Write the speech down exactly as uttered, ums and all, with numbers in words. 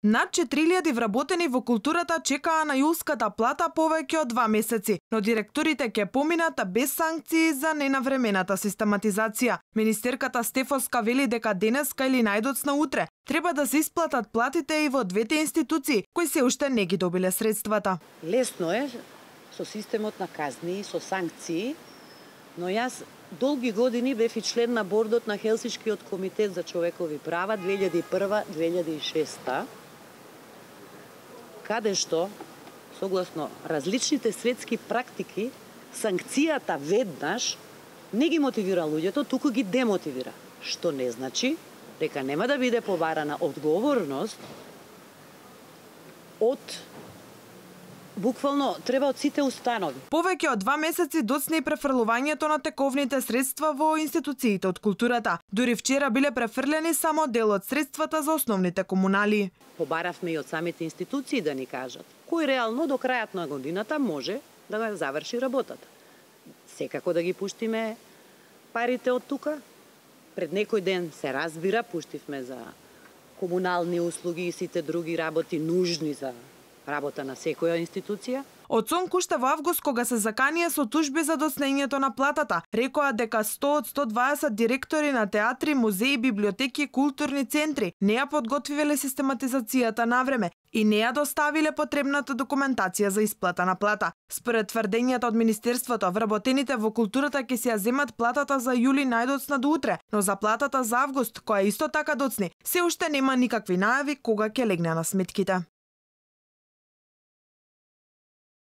Над четири илјади вработени во културата чекаа на јулската плата повеќе од два месеци, но директорите ќе поминат без санкции за ненавремената систематизација. Министерката Стефоска вели дека денеска или најдоцна утре треба да се исплатат платите и во двете институции кои се уште не ги добиле средствата. Лесно е со системот на казни и со санкции, но јас долги години бев и член на бордот на Хелсиншкиот комитет за човекови права две илјади и прва до две илјади и шеста, каде што, согласно различните светски практики, санкцијата веднаш не ги мотивира луѓето, туку ги демотивира. Што не значи дека нема да биде побарана одговорност од буквално треба од сите установи. Повеќе од два месеци доцне и префрлувањето на тековните средства во институциите од културата. Дури вчера биле префрлени само дел од средствата за основните комунали. Побаравме и од самите институции да ни кажат кој реално до крајот на годината може да го заврши работата. Секако да ги пуштиме парите од тука. Пред некој ден се разбира, пуштивме за комунални услуги и сите други работи нужни за работа на секоја институција. Од Сонк уште во август, кога се заканија со тужби за доцнењето на платата, рекоа дека сто од сто дваесет директори на театри, музеи, библиотеки, културни центри не ја подготвиле систематизацијата на време и не ја доставиле потребната документација за исплата на плата. Според тврдењата од Министерството, вработените во културата ќе си ја земат платата за јули најдоцна до утре, но за платата за август, која исто така доцни, се уште нема никакви најави кога ќе легне на сметките.